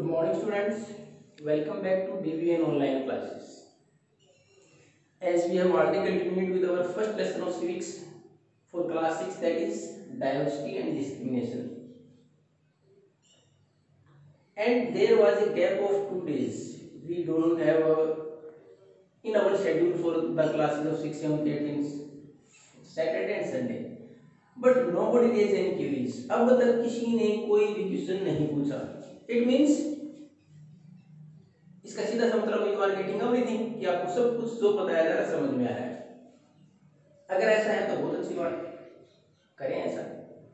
Good morning, students. Welcome back to DVN online classes. As we have already continued with our first lesson of civics for class 6, that is diversity and discrimination. And there was a gap of 2 days. We don't have in our schedule for the classes of 6, 7, 8, Saturday and Sunday. But nobody raised any queries. अब तक किसी ने कोई भी question नहीं पूछा. It means इसका सीधा सा मतलब यू आर गेटिंग एवरीथिंग कि आपको सब कुछ जो बताया जा रहा है समझ में आ रहा है. अगर ऐसा है तो बहुत अच्छी बात, करें ऐसा.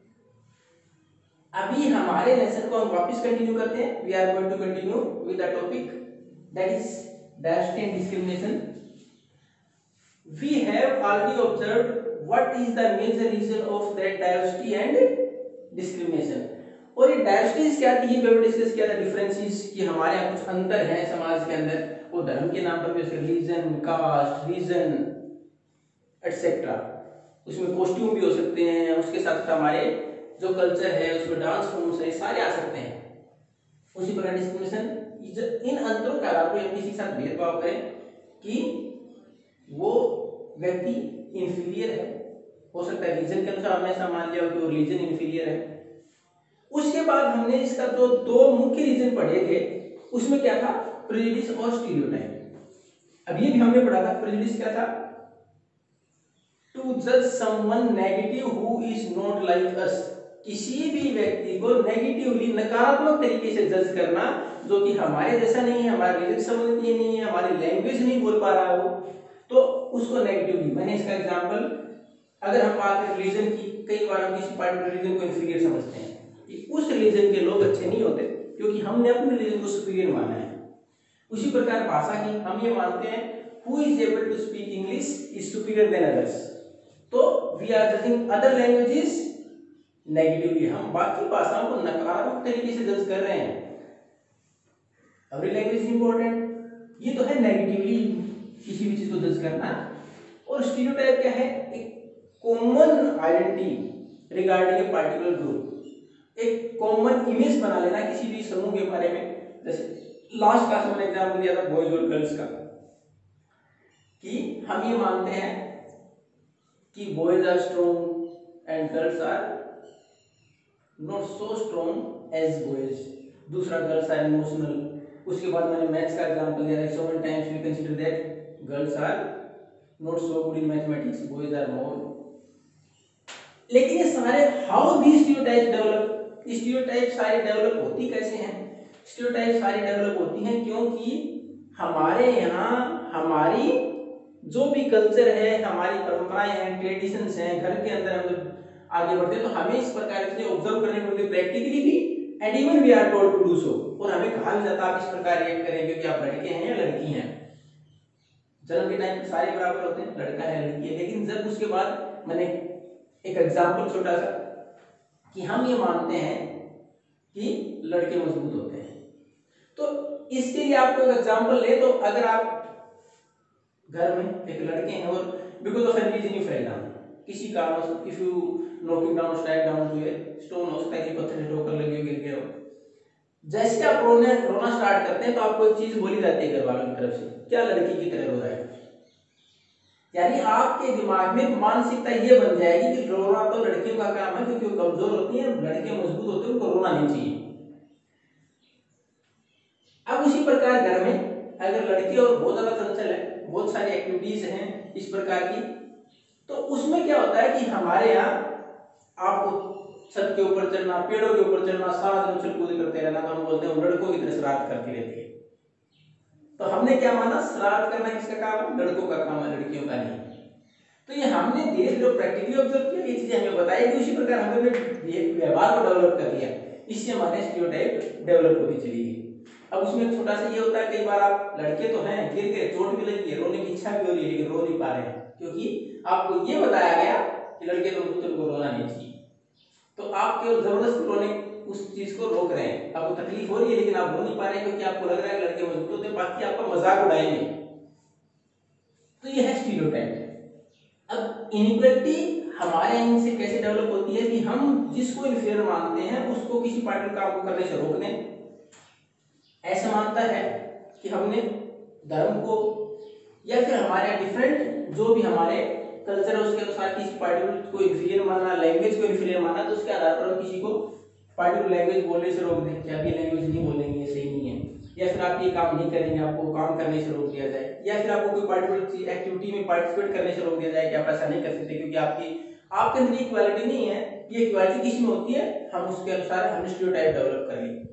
अभी हमारे लेसन को हम वापस कंटिन्यू करते हैं. We are going to continue with the topic that is diversity and discrimination. We have already observed what is the major reason of that diversity and discrimination. और ये डाइवर्सिटीज क्या थी, ये भी डिस्कस किया था. डिफरेंसेस कि हमारे यहाँ कुछ अंतर है समाज के अंदर, वो धर्म के नाम पर भी, जैसे रिलीजन, कास्ट, रीजन एटसेट्रा. उसमें कॉस्ट्यूम भी हो सकते हैं, उसके साथ हमारे जो कल्चर है उसमें डांस फॉर्म्स है, सारे आ सकते हैं. उसी प्रकार डिस्क्रिमिनेशन, इन अंतरों का आप किसी के साथ भेदभाव करें कि वो व्यक्ति इंफीरियर है, हो सकता है रीजन के अनुसार हमने ऐसा मान लिया कि वो रीजन इंफीरियर है. उसके बाद हमने इसका जो दो मुख्य रीजन पढ़े थे उसमें क्या था, प्रेजुडिस और स्टीरियोटाइप. अभी भी हमने पढ़ा था प्रेजुडिस क्या था, टू जज someone negative who is not like us. किसी भी व्यक्ति को नेगेटिवली, नकारात्मक तरीके से जज करना जो कि हमारे जैसा नहीं है, हमारे रीजन समझ नहीं है, हमारी लैंग्वेज नहीं बोल पा रहा हो, तो उसको नेगेटिवली. मैंने इसका एग्जांपल, अगर हम बात करें रिलीजन की, कई बार हम किसी पार्टिकुलर रिलीजन को इंफीरियर समझते हैं कि उस रिलीजन के लोग अच्छे नहीं होते क्योंकि हमने अपने रिलीजन को सुपीरियर माना है. उसी प्रकार भाषा की हम ये मानते हैं who is able to speak English is superior than others. तो we are judging other languages negatively. हम बाकी भाषाओं को नकारात्मक तरीके से जज कर रहे हैं. एवरी लैंग्वेज इज इंपॉर्टेंट, ये तो है नेगेटिवली किसी भी चीज को जज करना. और स्टीरियोटाइप क्या है, एक common identity regarding a particular group. एक कॉमन इमेज बना लेना किसी भी समूह के बारे में. जैसे लास्ट क्लास में एग्जांपल दिया था बॉयज और गर्ल्स का, कि हम ये मानते हैं कि boys are strong and girls are not so strong as boys. दूसरा, गर्ल्स आर इमोशनल. उसके बाद मैंने मैथ्स का एग्जांपल दिया था, so many times we consider that girls are not so good in mathematics, boys are more. लेकिन ये सारे how these stereotypes develop, stereotype सारी डेवलप होती कैसे हैं? स्टीरियोटाइप सारी डेवलप होती हैं क्योंकि हमारे यहाँ हमारी जो भी कल्चर है, हमारी परंपराएं हैं, ट्रेडिशंस हैं, घर के अंदर हम जब आगे बढ़ते हैं तो हमें इस प्रकार से ऑब्जर्व करने को मिलती, प्रैक्टिकली भी, and even we are told to do so. और हमें कहा भी जाता है आप इस प्रकार रिएक्ट करें क्योंकि आप लड़के हैं या लड़की हैं. जन्म के टाइम सारे बराबर होते हैं, लड़का है लड़की है. लेकिन जब उसके बाद मैंने एक एग्जाम्पल छोटा सा, कि हम ये मानते हैं कि लड़के मजबूत होते हैं, तो इसके लिए आपको एक एग्जांपल ले, तो अगर आप घर में एक लड़के हैं और because of any reason you fail down, किसी कारण, if you knocking down, strike down to a stone, हो सकता है कि पत्थर से ठोकर लगी हो, गिर गए हो. जैसे आप रोना स्टार्ट करते हैं तो आपको एक चीज बोली जाती है घर वालों की तरफ से, क्या लड़की की तरह रो रहा है. यानी आपके दिमाग में मानसिकता ये बन जाएगी कि रोना तो लड़कियों का काम है क्योंकि वो कमजोर होती हैं, लड़के मजबूत होते हैं, उनको रोना नहीं चाहिए. अब उसी प्रकार घर में अगर लड़के और बहुत ज्यादा चंचल है, बहुत सारी एक्टिविटीज हैं इस प्रकार की, तो उसमें क्या होता है कि हमारे यहाँ आपको छत के ऊपर चढ़ना, पेड़ों के ऊपर चढ़ना, सारा दिन उछल कूद करते रहना, तो हम बोलते हैं लड़कों की तरह शरारत करती रहती है. तो हमने क्या माना, शरारत करना किसका काम है, लड़कों का काम है, लड़कियों का नहीं. तो ये हमने धीरे धीरे प्रैक्टिकली ऑब्जर्व किया, ये चीजें हमें बताई कि उसी प्रकार हमने व्यवहार को डेवलप कर लिया. इससे हमारे स्टीरियोटाइप डेवलप होती चली गई. अब उसमें एक छोटा सा ये होता है, कई बार आप लड़के तो हैं, गिर गए, चोट भी लगी है, रोने की इच्छा भी हो रही है लेकिन रो नहीं पा रहे हैं क्योंकि आपको ये बताया गया कि लड़के तो मजबूत को रोना नहीं चाहिए. तो आप केवल जबरदस्ती रोने उस चीज को रोक रहे हैं. आपको तकलीफ हो रही है लेकिन आप रो नहीं पा रहे हैं क्योंकि आपको लग रहा है कि लड़के मजबूत होते हैं, बाकी आपका मजाक उड़ाएंगे. तो ये है स्टीरियोटाइप. अब इनइक्वालिटी हमारे इनसे कैसे डेवलप होती है कि हम जिसको इन्फीरियर मानते हैं उसको किसी पार्टिकुलर काम को करने से रोक दें, ऐसा मानता है कि हमने धर्म को या फिर हमारे डिफरेंट जो भी हमारे कल्चर है उसके अनुसार किसी पार्टिकुलर को इन्फीरियर माना, लैंग्वेज को इन्फीरियर माना, तो उसके आधार पर हम किसी को पार्टिकुलर लैंग्वेज बोलने से रोक दें कि आप ये लैंग्वेज नहीं बोलेंगे, ये सही नहीं है, या फिर आप ये काम नहीं करेंगे, आपको काम करने से रोक दिया जाए, या फिर आपको कोई पार्टिकुलर एक्टिविटी में पार्टिसिपेट करने से रोक दिया जाए कि आप ऐसा नहीं कर सकते क्योंकि आपके अंदर इक्वालिटी नहीं है। ये इक्वालिटी किसी में होती है, हम उसके अनुसार हमने स्टीरियोटाइप डेवलप कर ली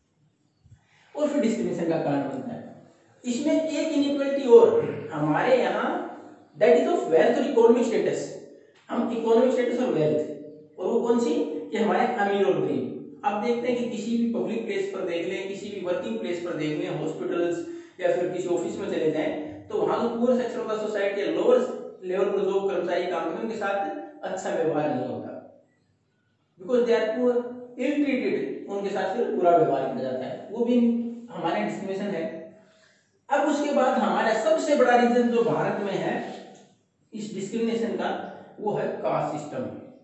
और फिर डिस्क्रिमिनेशन का कारण बनता है। इसमें एक इनइक्वालिटी और हमारे यहाँ, दैट इज ऑफ वेल्थ और इकोनॉमिक स्टेटस। हम इकोनॉमिक स्टेटस और वेल्थ, और वो कौन सी कि हमारे अमीर और गरीब। आप देखते हैं कि किसी भी पब्लिक प्लेस पर देख लें, किसी भी वर्किंग प्लेस पर देख लें, हॉस्पिटल्स या फिर किसी ऑफिस में चले जाएं, तो वहां जो poor section of the society या लोअर लेवल पर जो कर्मचारी काम करते हैं उनके साथ अच्छा व्यवहार नहीं होता, because they are poor, ill treated, उनके साथ फिर बुरा व्यवहार किया जाता है, वो भी हमारे डिस्क्रिमिनेशन है। अब उसके बाद हमारा सबसे बड़ा रीजन जो भारत में है इस डिस्क्रिमिनेशन का, वो है कास्ट सिस्टम।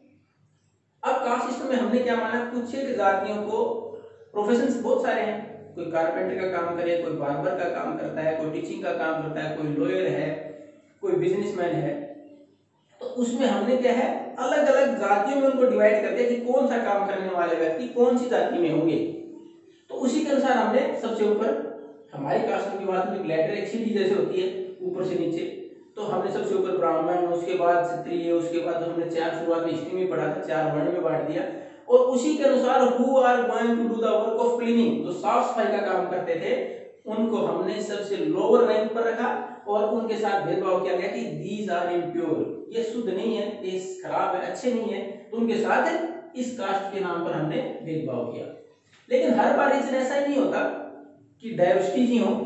अब कास्ट सिस्टम में हमने क्या माना, कुछ एक जातियों को प्रोफेशंस बहुत सारे हैं, कोई कारपेंटर का काम करे, कोई बार्बर का काम करता है, कोई टीचिंग का काम करता है, कोई लॉयर है, कोई बिजनेसमैन है, तो उसमें हमने क्या है अलग अलग जातियों में उनको डिवाइड कर दिया कि कौन सा काम करने वाले व्यक्ति कौन सी जाति में होंगे। तो उसी के अनुसार हमने सबसे ऊपर हमारी कास्ट की बात में लैडर एक सीढ़ी जैसे होती है ऊपर से नीचे, तो हमने सबसे ऊपर ब्राह्मण, उसके बाद क्षत्रिय, उसके बाद हमने चार, शुरुआत में हिस्ट्री में पढ़ा था, चार वर्ण में बांट दिया, और उसी के अनुसार who are going to do the work of cleaning, जो साफ सफाई का काम करते थे उनको हमने सबसे लोअर रैंक पर रखा और उनके साथ भेदभाव किया गया कि दीज आर इम्प्योर, ये शुद्ध नहीं है, ये खराब है, अच्छे नहीं है, तो उनके साथ इस कास्ट के नाम पर हमने भेदभाव किया। लेकिन हर बार रीजन ऐसा ही नहीं होता कि डाइवर्सिटी ही हो।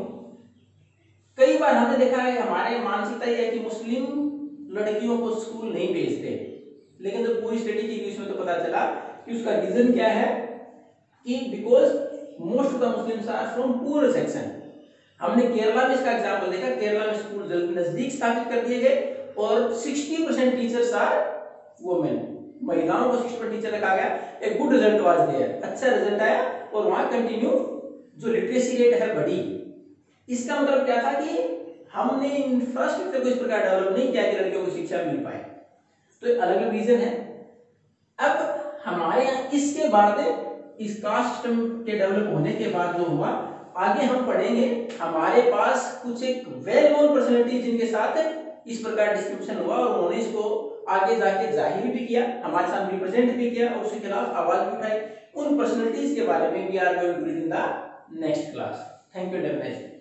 कई बार हमने देखा है हमारे मानसिकता ये है कि मुस्लिम लड़कियों को स्कूल नहीं भेजते, लेकिन जब पूरी स्टडी की गई उसमें तो पता चला कि उसका रीजन क्या है कि because most of the Muslims are from poor section. हमने केरला में इसका एग्जांपल देखा, केरला में स्कूल नजदीक स्थापित कर दिए गए और 60% टीचर्स आर वुमेन, महिलाओं को 60% टीचर रखा गया। एक गुड रिजल्ट वाज देयर, अच्छा रिजल्ट आया और वहां कंटिन्यू जो लिटरेसी रेट है बढ़ी। इसका मतलब क्या था कि हमने इंफ्रास्ट्रक्चर को इस प्रकार डेवलप नहीं किया कि लड़कियों को शिक्षा मिल पाए, तो अलग अलग रीजन है। अब हमारे यहाँ इसके बाद इस कास्ट सिस्टम के डेवलप होने के बाद जो हुआ, आगे हम पढ़ेंगे हमारे पास कुछ एक वेल नोन पर्सनैलिटी जिनके साथ इस प्रकार डिस्क्रिमिनेशन हुआ और उन्होंने इसको आगे जाके जाहिर भी किया, हमारे साथ रिप्रेजेंट भी किया और उसके खिलाफ आवाज भी उठाई। उन पर्सनैलिटीज के बारे में we are going to read in the next class. Thank you.